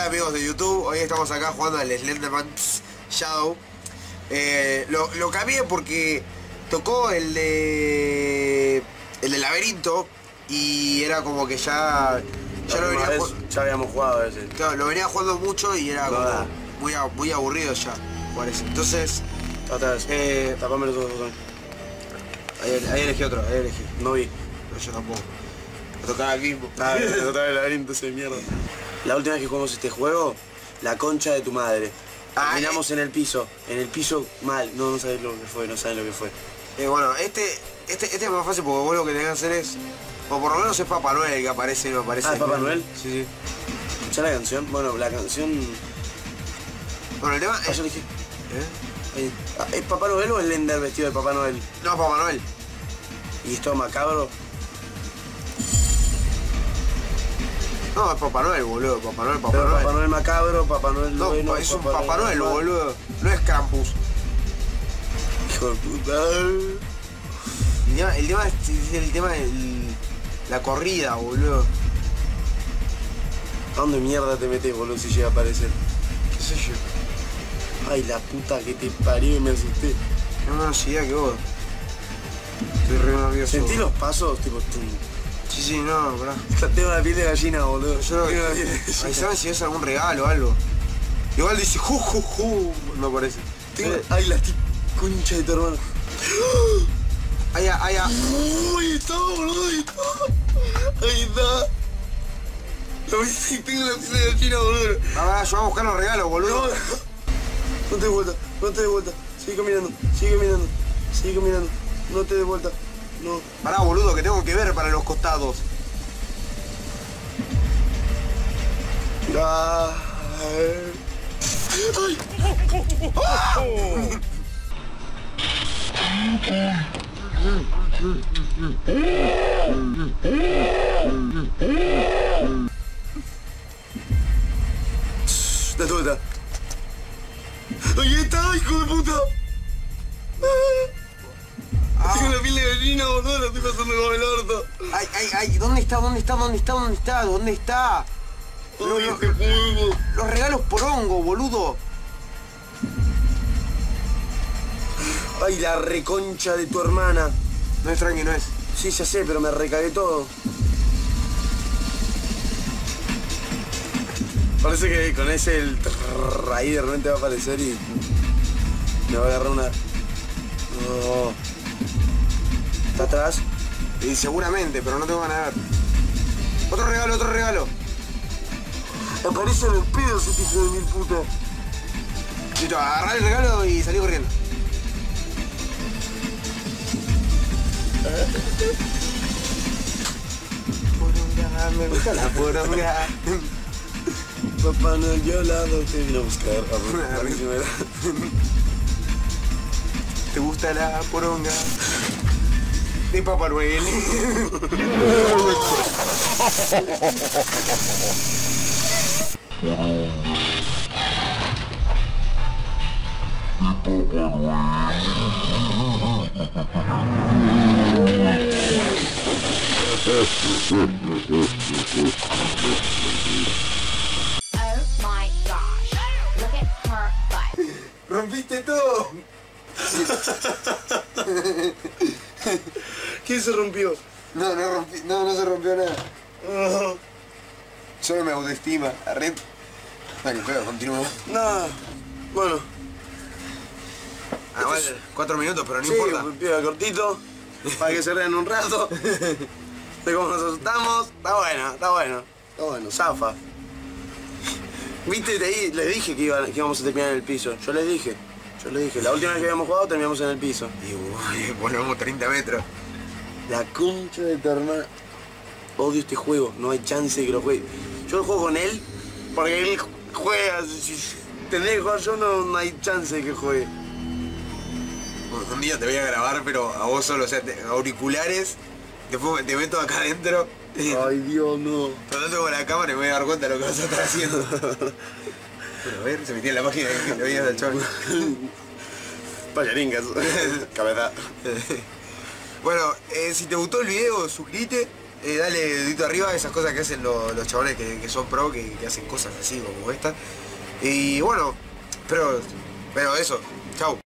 Hola amigos de YouTube, hoy estamos acá jugando al Slenderman Shadow. Lo cambié porque tocó el de laberinto y era como que ya habíamos jugado ese. Claro, lo venía jugando mucho y era como muy aburrido ya jugar ese. Entonces, tapame los dos. ahí elegí otro, ahí elegí. No vi. No, yo tampoco. Me tocaba aquí. Me tocaba el laberinto ese de mierda. La última vez que jugamos este juego, la concha de tu madre. Terminamos en el piso mal. No sabés lo que fue, no sabés lo que fue. Bueno, este es más fácil porque vos lo que tenés que hacer es, o por lo menos es Papá Noel el que aparece, no aparece. ¿Es Papá Noel? Sí. ¿Escuchá la canción? Bueno, la canción... Bueno, el tema es... yo dije... ¿Es Papá Noel o el Slender vestido de Papá Noel? No, Papá Noel. ¿Y esto macabro? No, es Papá Noel, boludo. Papá Noel. Papá Noel macabro, Papá Noel... No, es un Papá Noel, boludo. No es Krampus. Hijo de puta. El tema es la corrida, boludo. ¿A dónde mierda te metes, boludo, si llega a aparecer? ¿Qué sé yo? Ay, la puta que te parió y me asusté. No me ansiedad que vos. Estoy re nervioso. ¿Sentí los pasos? Tipo... Sí, no, bro. Tengo la piel de gallina, boludo. Yo ahí saben si ves algún regalo o algo. Igual dice ju, no parece. Ay, la concha de tu hermano. Ahí. Ahí está, boludo, ahí está. Lo viste, tengo la piel de gallina, boludo. Yo voy a buscar los regalos, boludo. No te des vuelta, sigue caminando. No te des vuelta, no. Pará, boludo, que tengo que ver para los costados. Ay. Date vuelta. ¡Ahí está, hijo de puta! Tengo la piel de gallina, boludo, la estoy pasando como el orto. Ay, ¿dónde está? Los regalos por hongo, boludo. Ay, la reconcha de tu hermana. No es tranqui, no es. Sí, ya sé, pero me recagué todo. Parece que con ese ahí de repente va a aparecer y me va a agarrar una... No. ¿Está atrás? Y seguramente, pero no tengo ganas de ver. Otro regalo. Aparece en el pedo ese hijo de mil puta. Listo, agarrá el regalo y salí corriendo. Poronga, me gusta la poronga. Papá Noel violado te vino a buscar. ¿Te gusta la poronga de Papá Noel? ¡Rompiste todo! ¿Quién se rompió? No se rompió nada. Solo mi autoestima. Dale, pero continuamos. Nada. Bueno. Vale, 4 minutos, pero no importa. Sí, piba cortito. Para que se rean un rato. De cómo nos asustamos. Está bueno, zafa. Viste, les dije que íbamos a terminar en el piso. Yo les dije. La última vez que habíamos jugado terminamos en el piso. Y volvemos 30 metros. La concha de tu hermana. Odio este juego, no hay chance de que lo juegue. Yo lo juego con él porque él juega. Si tendría que jugar yo, no hay chance de que juegue. Un día te voy a grabar, pero a vos solo, o sea, auriculares, después te meto acá adentro. Ay, Dios, no. Pero no tengo la cámara y me voy a dar cuenta de lo que vas a estar haciendo. Pero a ver, se metía en la página que le veías al chaval. Payaringas. Cabeza. Bueno, si te gustó el video, suscríbete. dale dedito arriba, esas cosas que hacen los chabones que son pro, que hacen cosas así como esta. Y bueno, pero eso, chau.